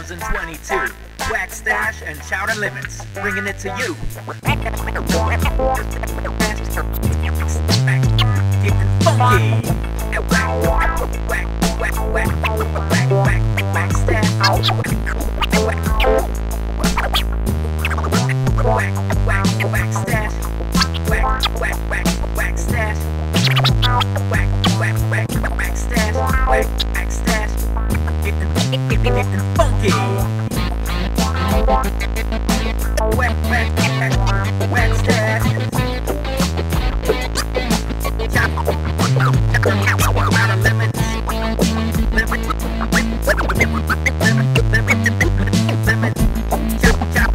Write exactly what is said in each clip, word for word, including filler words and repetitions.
thousand twenty-two. Wax Stash and Chowder Limits, bringing it to you. Getting funky. Wax, wax, wax, wax, wax, wax, wax Stash. Wax, wax, wax, wax Stash. Wax, wax, wax, wax Stash. Wax, wax, wax, wax Stash. Wax, wax Stash. Getting, getting, getting funky. Wax, wax, wax, wax Stash. Out of limits. Limits. Limits. Chop, chop.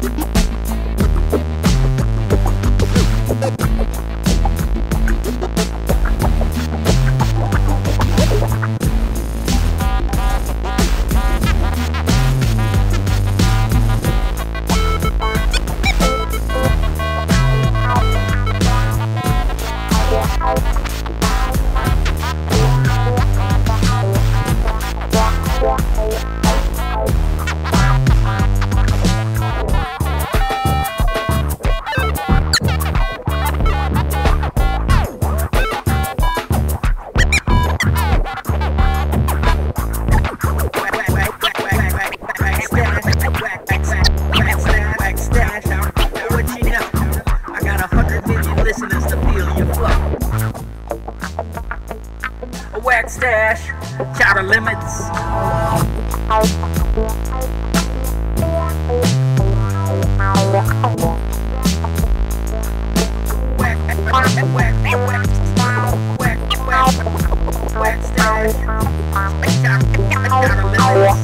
Wax Stash, Chowder Limits. Wax, wax, wax, wax, wax, wax Stash, Chowder Limits.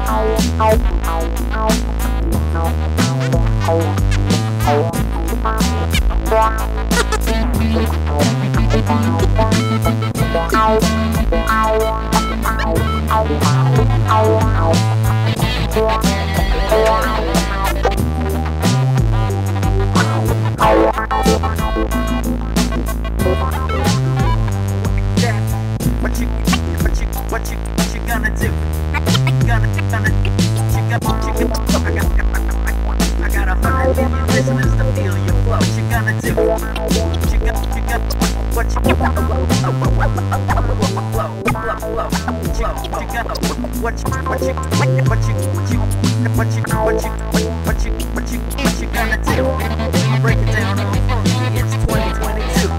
What you, what you, what you, what you gonna do? Gonna, gonna, you got, you got, I got, I got a hundred million listeners to feel your flow. What you gonna do? What you got, you got, what you, flow, flow, flow, flow, what you got, what you, what you, what you, what you, what you, what you, what you, what you, what you, what you gonna do? Break it down on funky. It's twenty twenty-two.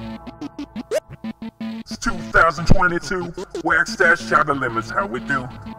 It's two thousand twenty-two, Wax Stash, Chowder Limits, how we do.